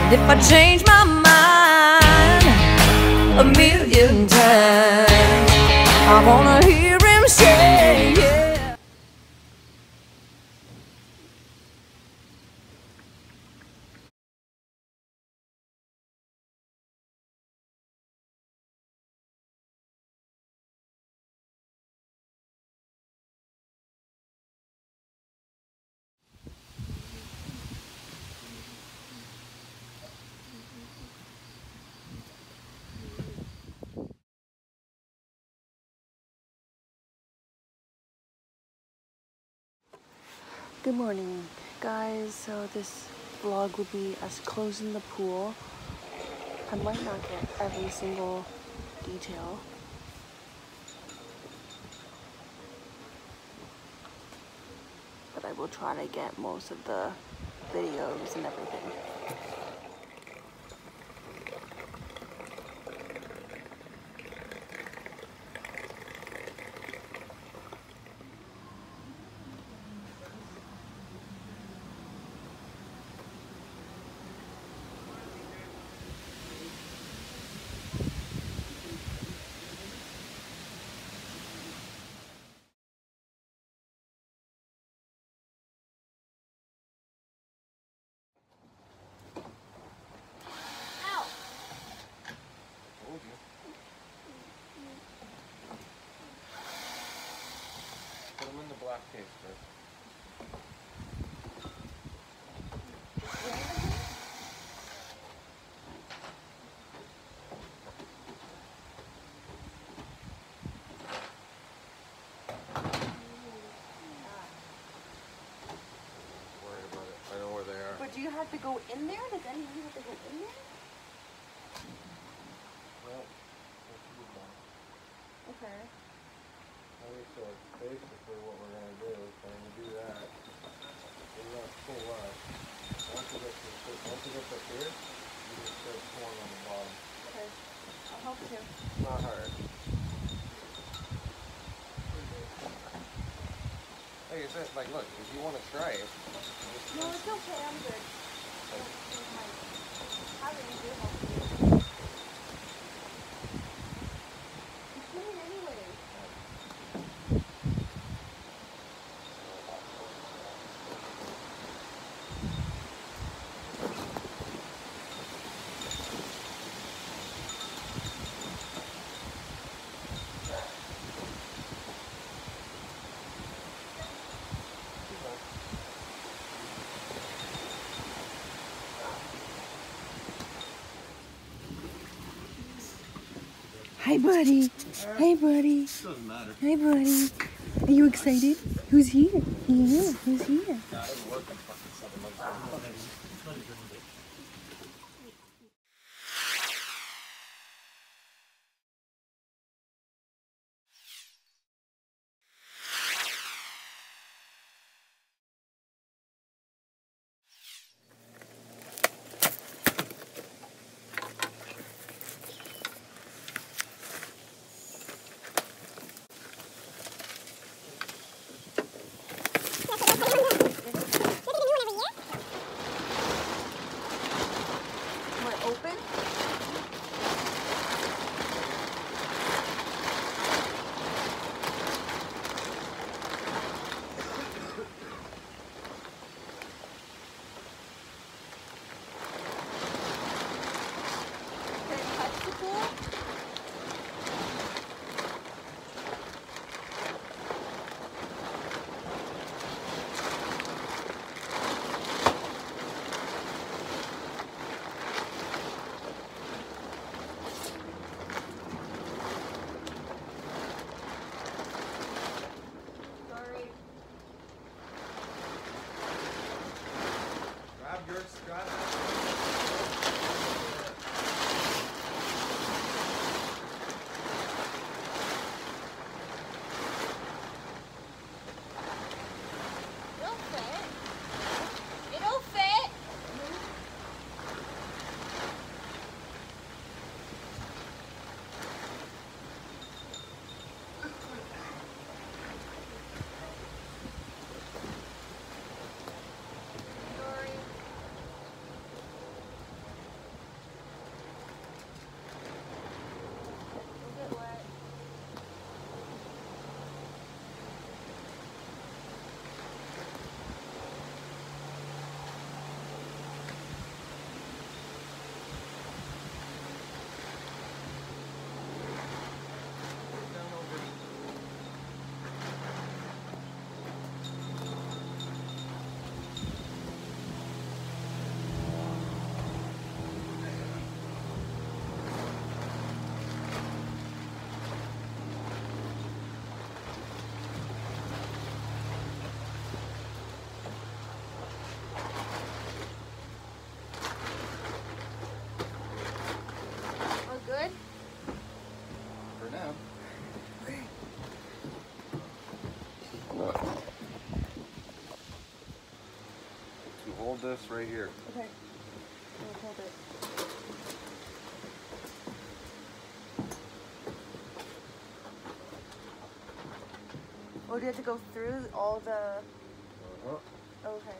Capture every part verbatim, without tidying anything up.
And if I change my mind a million times, I wanna hear him say, yeah. Good morning, guys. So this vlog will be us closing the pool. I might not get every single detail, but I will try to get most of the videos and everything. Put them in the black case first. Worry about it. I know where they are. But do you have to go in there? Does anyone have to go in there? Well, what you do, Okay. like I said, basically what we're going to do is we're going to do that. We're going to pull up. Once you get to, once you get up here, you just start pulling on the bottom. Okay. I'll help you. It's not hard. Like I said, like look, if you want to try it, just No, it's okay. I'm good. like, How do you do help you? It's clean anyway. Hi, buddy. Hey, buddy. doesn't matter. Hey, buddy. Are you excited? Who's here? Yeah, who's here? this right here. Okay. I'll hold it. Oh, do you have to go through all the... Uh-huh. Okay.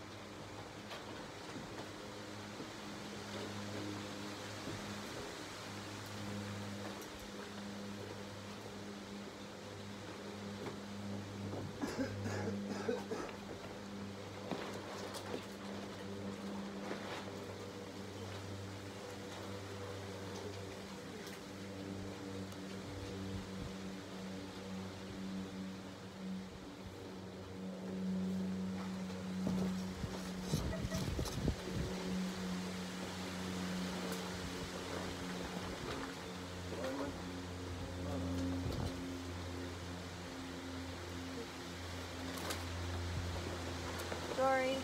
Sorry.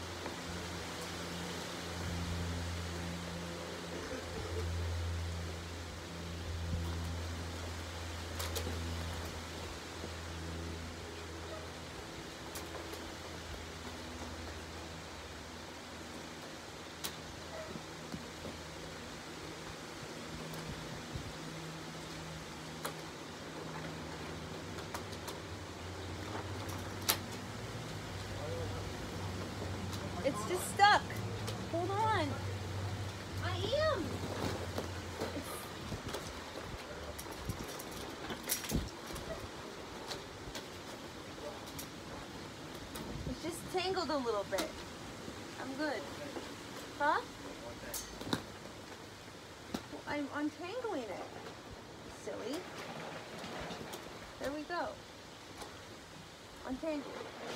It's just stuck. Hold on. I am. It's just tangled a little bit. I'm good. Huh? Well, I'm untangling it. Silly. There we go. Untangle.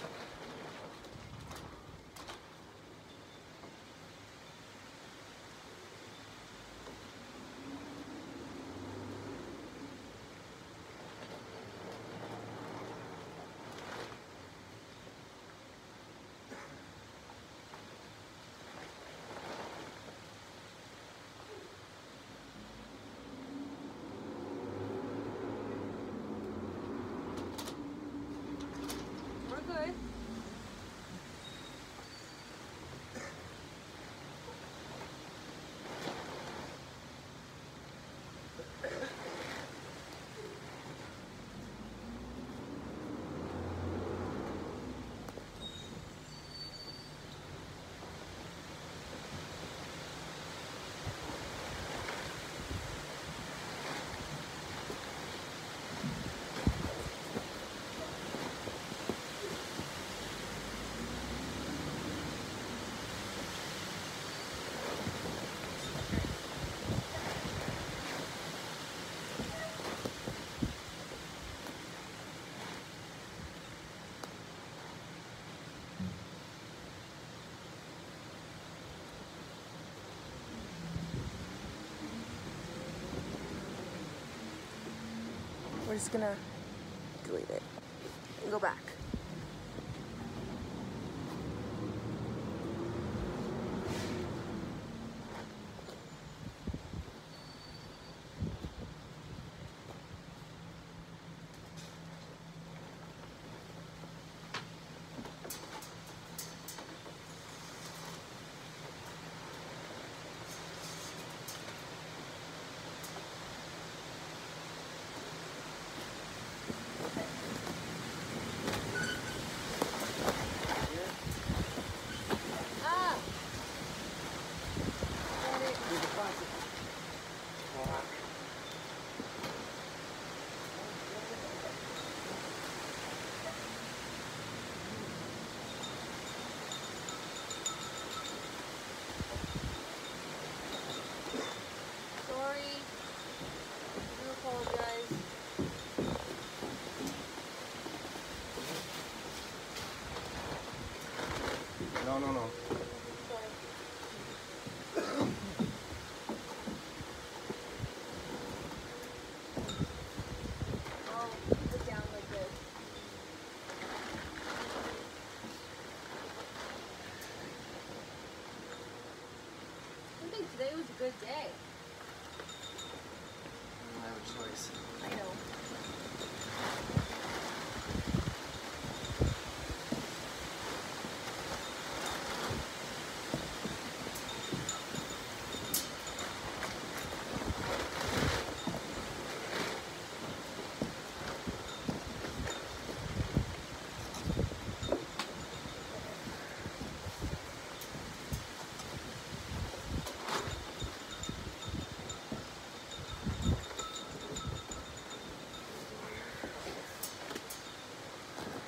We're good. We're just gonna delete it and go back.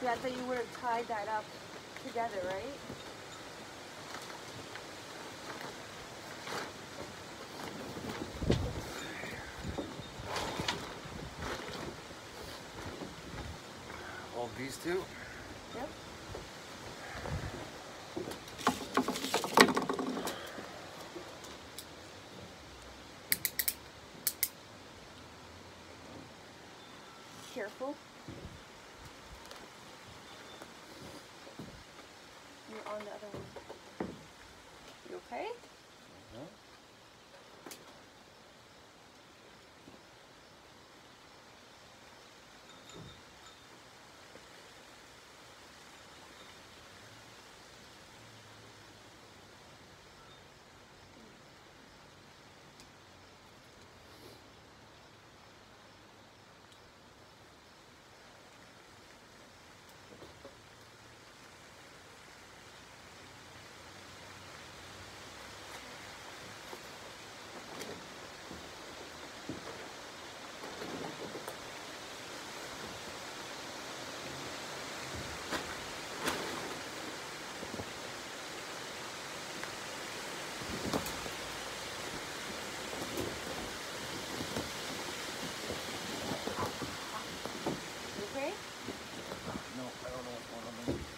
Okay, I thought you would have tied that up together, right? Hold these two. Yep. Careful. You're on the other one. You okay? Uh-huh. You okay? No, I don't know what's going on there.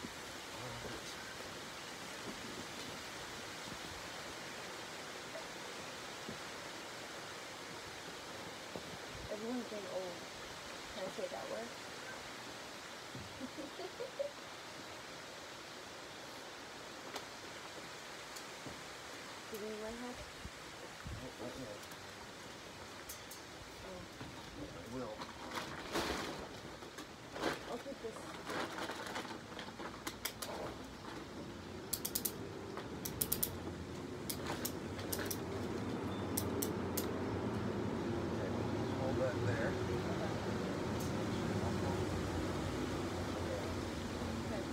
Everyone's getting old. Can I say that word? Did anyone help? Oh, right there. Oh, I will. I'll take this. Hold that there. Okay.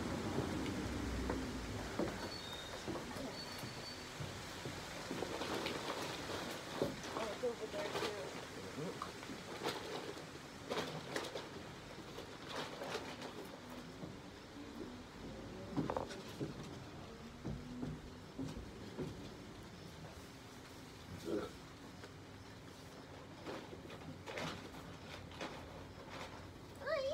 Oh, it's over there too. Hi.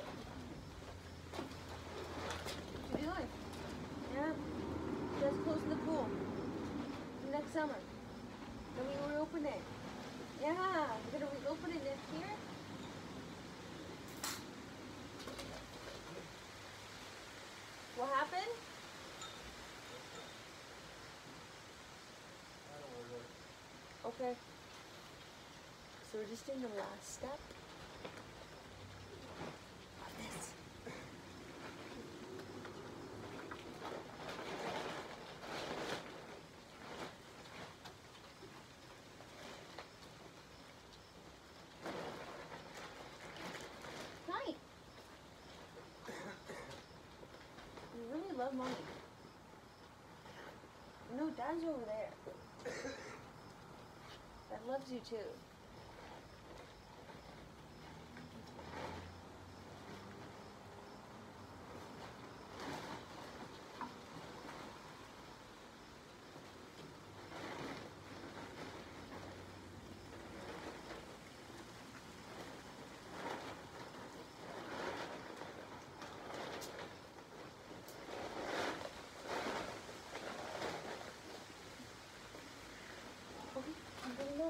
What you doing? Yeah. Let's close the pool. Next summer. Then we reopen it. Yeah. We're gonna reopen it next year. What happened? Okay. So we're just doing the last step of this. Hi. You really love mommy. No, Dad's over there. Dad loves you too. Okay, I'm gonna look.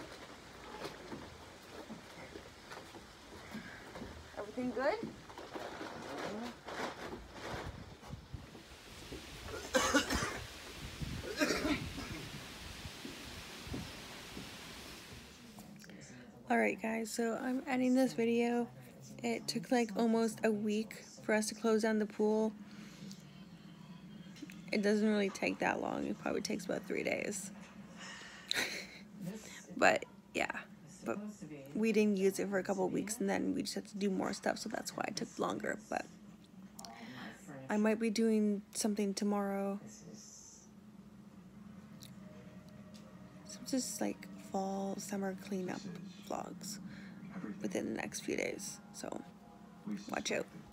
Everything good? Alright guys, so I'm editing this video. It took like almost a week for us to close down the pool. It doesn't really take that long. It probably takes about three days. But yeah, but we didn't use it for a couple of weeks and then we just had to do more stuff, so that's why it took longer. But I might be doing something tomorrow. So just like fall, summer cleanup vlogs within the next few days. So watch out.